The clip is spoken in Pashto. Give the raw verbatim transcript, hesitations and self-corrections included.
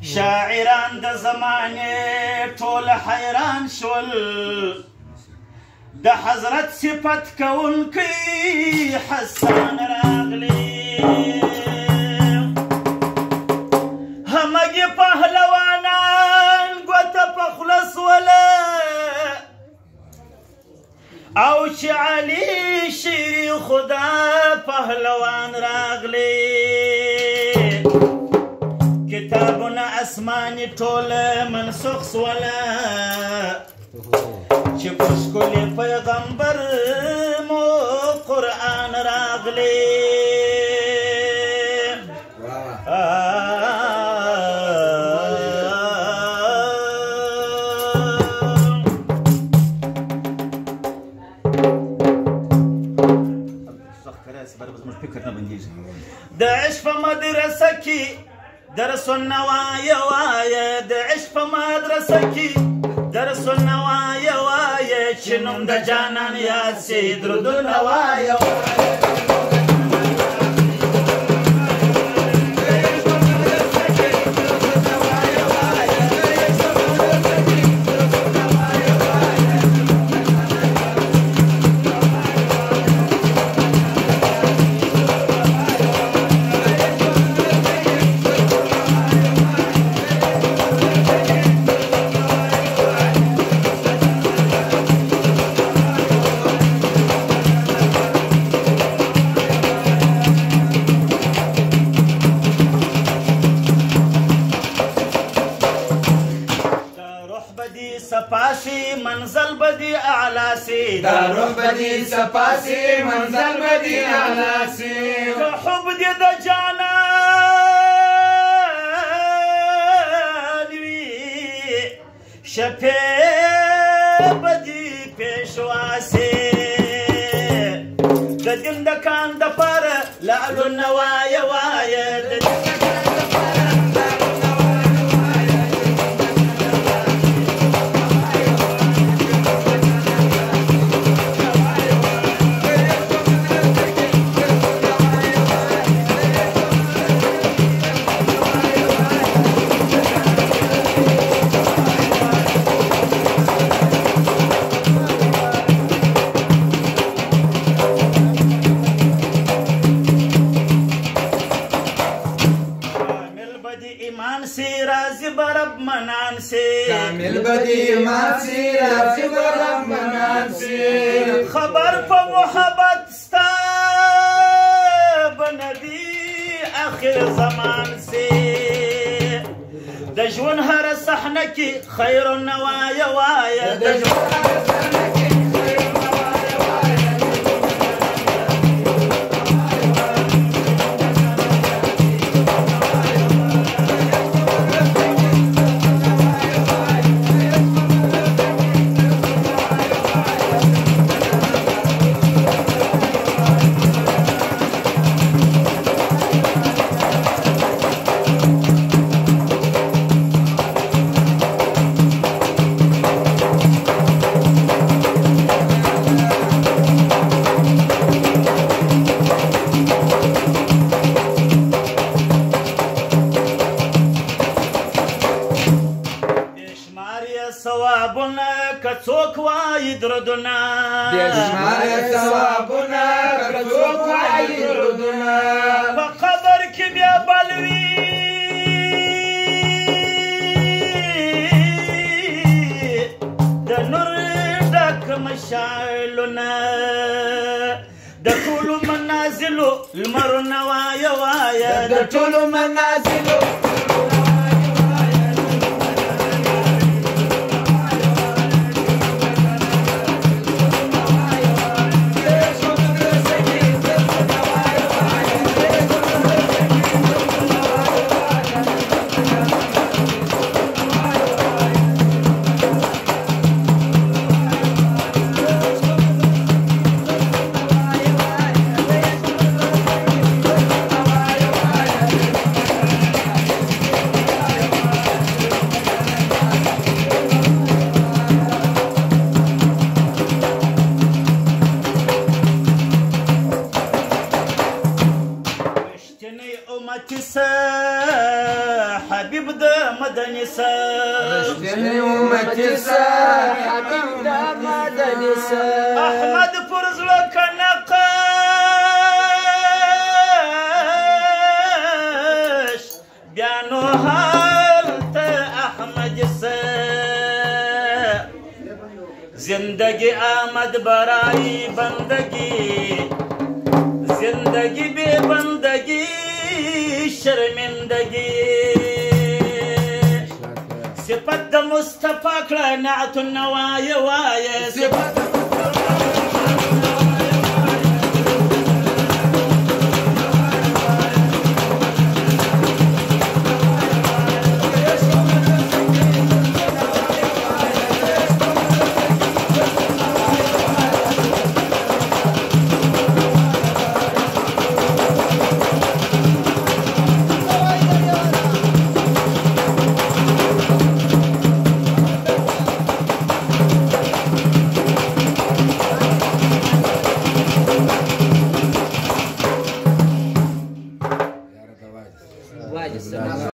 شاعران د زمانې ټول حیران شول د حضرت صفت کوونکی حسان راغلی همګي پهلوانان ګوته په خوله سوله او چې علي شیري خدا پهلوان راغلی کتابونه اسماني ټول منسوخ سوله چې په ښکلي پیغمبر مو قرآن راغلی د عشق په مدرسه کې درسونه وایه وایه د عشق په مدرسه کې درسونه وایه وایه چې نوم د جانان یاد سي درودونه وایه منزل بدی اعلی سی دا روح بدی سپاسی منزل بدی اعلی سی که حب دی دا جانان وی شپه بدی پیشواسی د دین د کان د پر لعلو نوایا وایا د کامل بدی ایمان سی راضی برب منان سی خبر په محبت ستا بندی اخر زمان سی د ژوند هر صحنه کې خیر النوایا وایا د ژوند هر صحنه کې خیر النوایا وایا ثوابونه که څوک وایي درودونه بېشماره ثوابونه که څوک وایي درودونه په قبر کې بیا بل وي د نور ډک مشعلونه د ټولو منازلو لمرونه وایه وایه د ټولو منازلو مدني سر رشتني أمتي سر حبيب دا مدني سر أحمد فرز لك نقاش بيانو هالت أحمد سر زندگی آمد برای بندگی زندگی بی بندگی شرمندگی صفت مصطفى کړه نعت النوايا وايه